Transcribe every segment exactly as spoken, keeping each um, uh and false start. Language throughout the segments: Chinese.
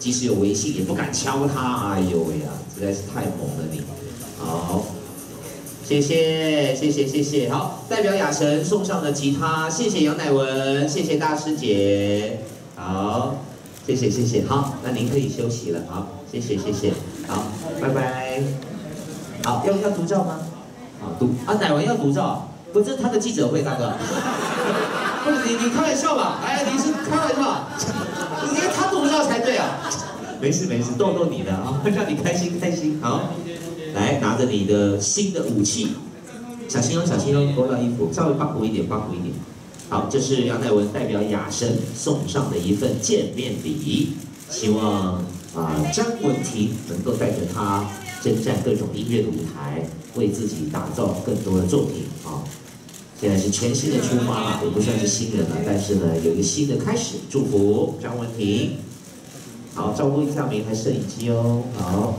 即使有微信也不敢敲他。哎呦喂呀，实在是太猛了你。好，谢谢谢谢谢谢。好，代表雅神送上的吉他，谢谢杨乃文，谢谢大师姐。好，谢谢谢谢。好，那您可以休息了。好，谢谢谢谢。好，拜拜。好，要要独照吗？好，独啊，乃文要独照。 不，这是他的记者会，大哥。不是你，你开玩笑吧？哎，你是开玩笑，你看他独照才对啊。没事没事，逗逗你的啊，让你开心开心。好，来拿着你的新的武器，小心哦小心哦，勾到衣服，稍微八股一点八股一点。好，这是杨乃文代表雅神送上的一份见面礼，希望啊张文婷能够带着他征战各种音乐的舞台，为自己打造更多的作品啊。 现在是全新的出发了，也不算是新人了，但是呢，有一个新的开始。祝福张文婷，好，照顾一下每一台摄影机哦。好，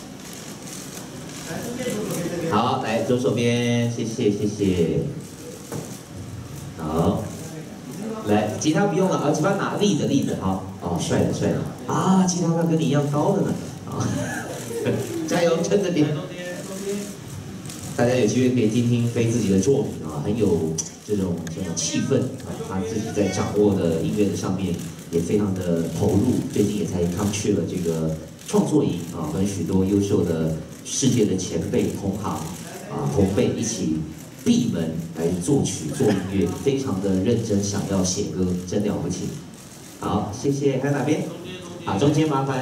好，来左手边，谢谢谢谢。好，来吉他不用了，啊，吉他拿立着立着，好，哦，帅的帅的，啊，吉他跟你一样高的呢，好，加油，撑着点。 大家有机会可以听听飞自己的作品啊，很有这种这种气氛啊，他自己在掌握的音乐的上面也非常的投入。最近也才刚去了这个创作营啊，跟许多优秀的世界的前辈同行啊同辈一起闭门来作曲做音乐，非常的认真，想要写歌，真了不起。好，谢谢。还有哪边？啊，中间麻烦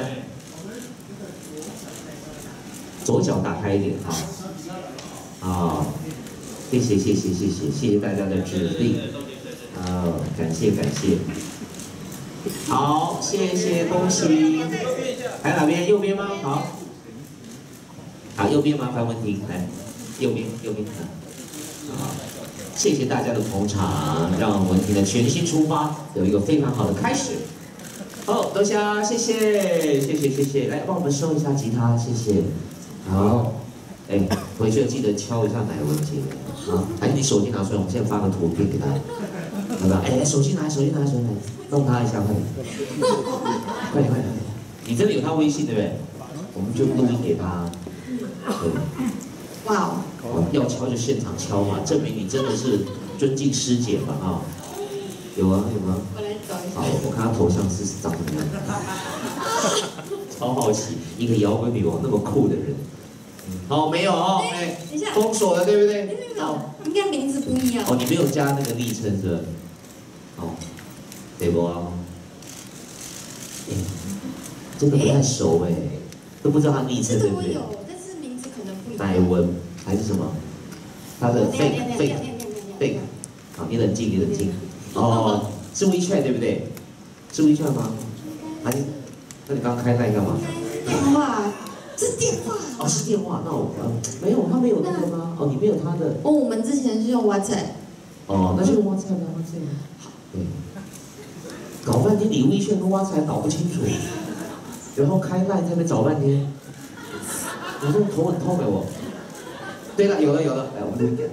左脚打开一点啊。 啊，谢谢谢谢谢谢谢谢大家的指令，啊，感谢感谢，好，谢谢恭喜，还有哪边？右边吗？好，好，右边麻烦文婷来，右边右边，好，谢谢大家的捧场，让文婷的全新出发有一个非常好的开始。好，多谢，谢谢谢谢谢谢，来帮我们收一下吉他，谢谢，好。 哎，回去记得敲一下乃文姐啊！哎，你手机拿出来，我们现在发个图片给他，好不好？哎，手机拿，手机拿，手机拿，弄他一下，快点，快点，快点！你这里有他微信对不对？我们就录音给他。对。哇哦！要敲就现场敲嘛，证明你真的是尊敬师姐嘛啊！有啊，有吗？我来找一下。好，我看他头像是长什么样。超好奇，一个摇滚女王那么酷的人。 好，没有哦，哎，封锁了，对不对？没有没有， 应该名字不一样。 哦，你没有加那个昵称是吧？哦，对不啊？哎，真的不太熟哎，都不知道他昵称对不对？ 有，但是名字可能不一样。 乃文还是什么？他的 fake fake fake， 好，你冷静，你冷静。哦，是 WeChat 对不对？是 WeChat 吗？还是？那你刚刚开麦干嘛？ 哇！ 是电话哦，是电话。那我呃没有，他没有那个吗？哦，你没有他的。 哦，我们之前是用 WhatsApp。 哦，那就用 WhatsApp 吧 ，WhatsApp。好，对。搞半天，你微信跟 WhatsApp 搞不清楚，然后开麦在那边找半天。你这头很痛哎我。对了，有了有了，来我们录一点。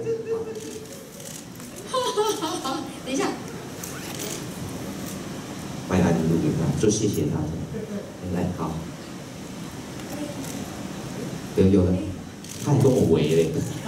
等一下。 把你录给他，说谢谢他。来，好。 有有了，他还跟我围嘞。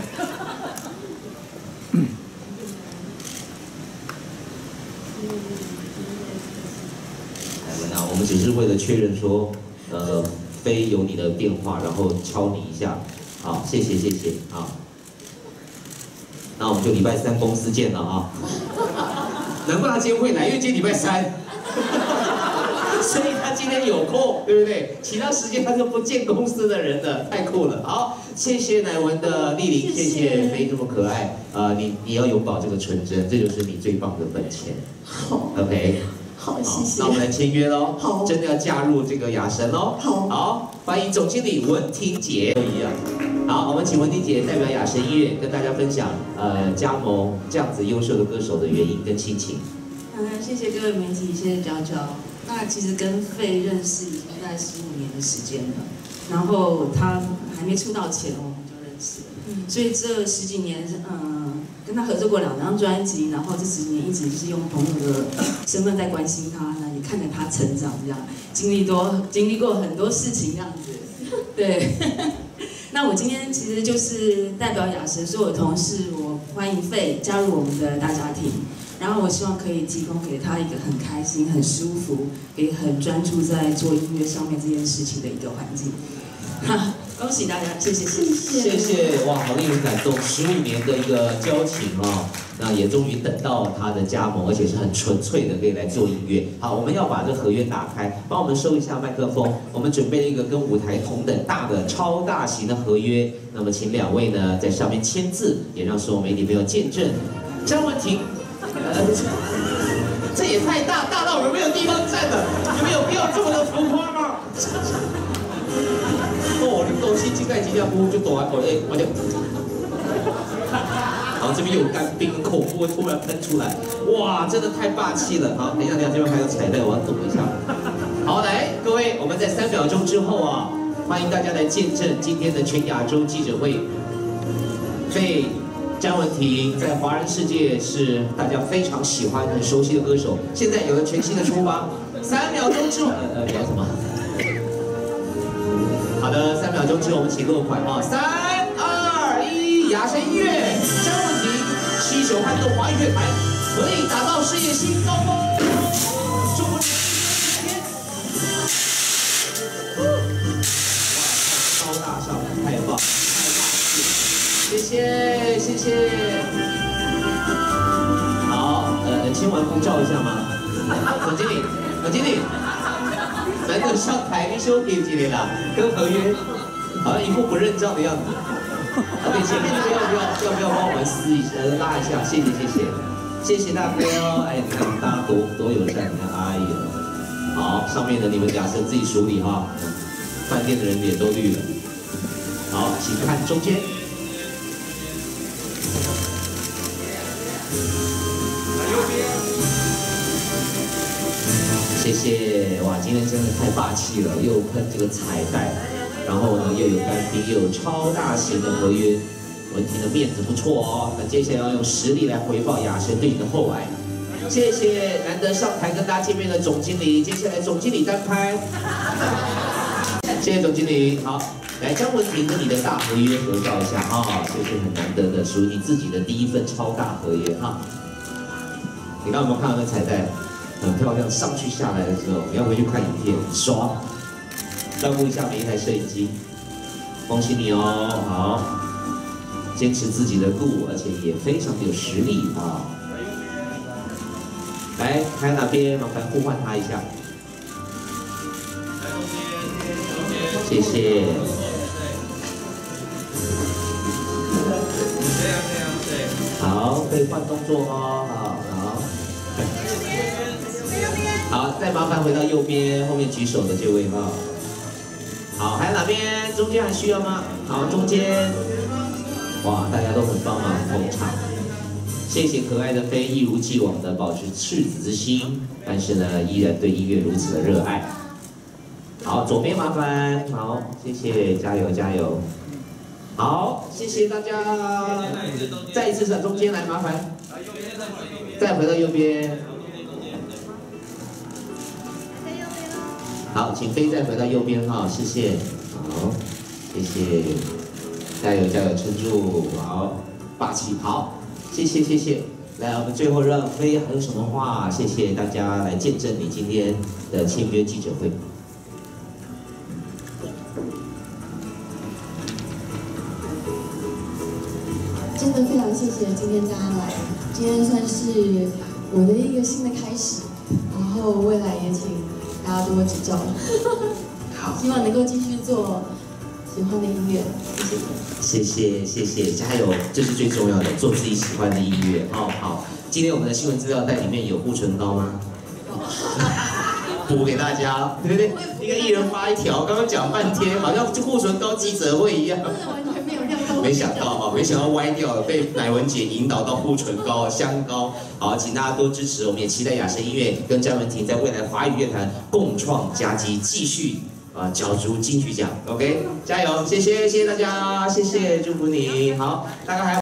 来文啊，我们只是为了确认说，呃，非有你的电话，然后敲你一下。好，谢谢谢谢啊。那我们就礼拜三公司见了啊。难怪他今天会来，因为今天礼拜三。所以他今天有空，对不对？其他时间他就不见公司的人了，太酷了。好，谢谢乃文的莅临，谢谢飞这么可爱。呃，你你要永葆这个纯真，这就是你最棒的本钱。 好 ，OK。 好，谢谢。 那我们来签约喽。 好， 真的要加入这个雅神喽。 好， 好，欢迎总经理文婷姐。一样。好，我们请文婷姐代表雅神音乐跟大家分享，呃，加盟这样子优秀的歌手的原因跟心情。 嗯，谢谢各位媒体，谢谢娇娇。那其实跟费认识已经大概十五年的时间了，然后他还没出道前我们就认识了，嗯，所以这十几年，嗯，跟他合作过两张专辑，然后这十几年一直就是用朋友的身份在关心他，那也看着他成长，这样经历多经历过很多事情，这样子，对。那我今天其实就是代表雅神所有同事，我欢迎费加入我们的大家庭。然后我希望可以提供给他一个很开心、很舒服，也很专注在做音乐上面这件事情的一个环境。哈，恭喜大家，谢谢谢谢谢谢，哇，好令人感动，十五年的一个交情哦，那也终于等到他的加盟，而且是很纯粹的可以来做音乐。好，我们要把这个合约打开，帮我们收一下麦克风。我们准备了一个跟舞台同等大的超大型的合约，那么请两位呢在上面签字，也让所有媒体朋友见证。张文婷。呃，这也太大，大到我们没有地方站了，你们有必要这么的浮夸吗？哦，你东西进在新加坡就躲啊躲，哎，我就，好，这边有干冰跟口锅突然喷出来，哇，真的太霸气了。好，等一下，等一下，这边还有彩带，我要抖一下。好，来，各位，我们在三秒钟之后啊，欢迎大家来见证今天的全亚洲记者会。费。詹文婷在华人世界是大家非常喜欢、很熟悉的歌手，现在有了全新的出发。三秒钟之后，呃呃，聊什么？好的，三秒钟之后我们请落款啊！三二一，雅神音乐，詹文婷携手撼动华语乐坛，合力打造事业新高峰。祝福你！哇，高大上，太棒！ 谢谢谢谢，好，呃，签完护照一下吗？总经理，总经理，难得上台，你修给几年了？跟合约好像一副不认账的样子。OK， 前面那个要不要要不要帮我们撕一下、拉一下？谢谢谢谢，谢谢大哥。哎，你看大家多多友善，你看，哎呦，好，上面的你们雅神自己处理哈，饭店的人脸都绿了。好，请看中间。 谢谢，哇，今天真的太霸气了，又喷这个彩带，然后呢又有干冰，又有超大型的合约，文婷的面子不错哦。那接下来要用实力来回报雅神对你的厚爱。谢谢难得上台跟大家见面的总经理，接下来总经理单拍。谢谢总经理，好，来张文婷跟你的大合约合照一下啊，这是很难得的，属于你自己的第一份超大合约哈。你刚刚有没有看到那彩带？ 很漂亮，上去下来的时候，你要回去看影片，爽！照顾一下每一台摄影机，恭喜你哦，好，坚持自己的路，而且也非常的有实力啊！来，还有哪边麻烦呼唤他一下，谢谢。好，可以换动作哦，好好。 好，再麻烦回到右边后面举手的这位哈。好，还有哪边？中间还需要吗？好，中间。哇，大家都很帮忙捧场。谢谢可爱的飞，一如既往的保持赤子之心，但是呢，依然对音乐如此的热爱。好，左边麻烦。好，谢谢，加油加油。好，谢谢大家。再一次上中间来，麻烦。再回到右边。 好，请飞再回到右边哈，谢谢。好，谢谢，加油加油，撑住，好，霸气，好，谢谢谢谢。来，我们最后让飞还有什么话？谢谢大家来见证你今天的签约记者会。 真的非常谢谢今天大家来，今天算是我的一个新的开始，然后未来也请。 大家多多指教，好，希望能够继续做喜欢的音乐，谢谢。 谢谢谢谢，加油，这是最重要的，做自己喜欢的音乐。哦，好，今天我们的新闻资料袋里面有护唇膏吗？补给大家，对不对？一个艺人发一条，刚刚讲半天，好像就护唇膏记者会一样。 完全没有料到。 没想到哈，没想到歪掉了，被乃文姐引导到护唇膏、香膏。好，请大家多支持，我们也期待雅神音乐跟詹文婷在未来华语乐坛共创佳绩，继续啊角逐金曲奖。OK， 加油！谢谢谢谢大家，谢谢，祝福你。好，大概还。